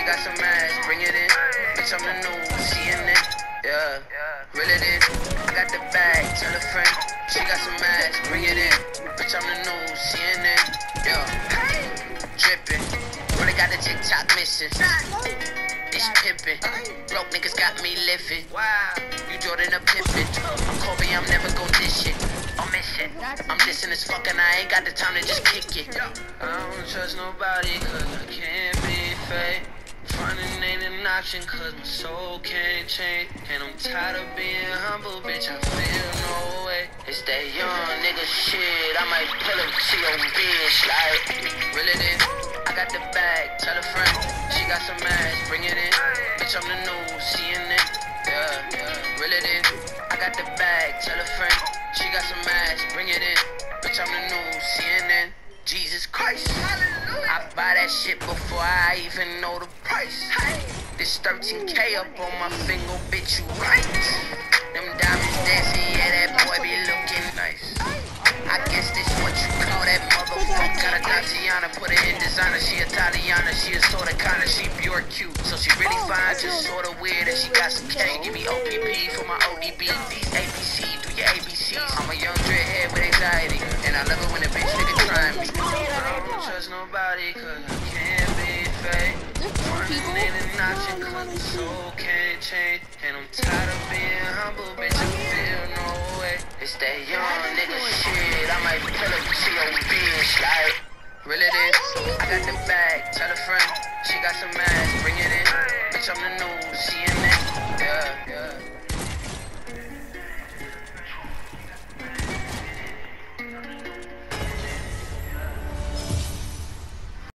got some ass, bring it in. Bitch, I'm the new CNN. Yeah, reel it in. I got the bag, tell a friend. She got some ass, bring it in. Bitch, I'm the new CNN. Yeah, drippin'. Really got the TikTok mission. This pimpin'. Broke niggas got me living. Wow, you Jordan a pimpin'. I'm Kobe, I'm never gon' dish it. I'm missing. I'm dissing as fuck and I ain't got the time to just kick it. I don't trust nobody cause I can't be fake. Frontin' ain't an option cause my soul can't change. And I'm tired of being humble, bitch, I feel no way. It's that young nigga shit, I might pull him to your bitch like reel it in. I got the bag, tell a friend. She got some ass, bring it in. Bitch, I'm the new CNN. Yeah, reel it in. I got the bag, tell a friend. She got some ass, bring it in. Bitch, I'm the new CNN. Jesus Christ. I buy that shit before I even know the price. This 13K up on my finger, bitch, you right. Them diamonds dancing, yeah, that boy be looking nice. I guess this what you call that motherfucker. Tatiana put it in designer. She Italiana, she is sorta kinda, she pure cute. So she really fine, just sorta weird. And she got some K, give me OPP for my ODB. These ABC, do your ABCs. I'm a young dreadhead with anxiety, and I love it when a bitch nigga try me. I don't trust nobody cause I can't be fake. Running ain't an option cause my soul can't change. And I'm tired of being humble, bitch, I feel no way. It's that young nigga shit, I might pull up to your bitch like reel it in. I got the bag, tell a friend. She got some ass, bring it in. Bitch, I'm the new CNN.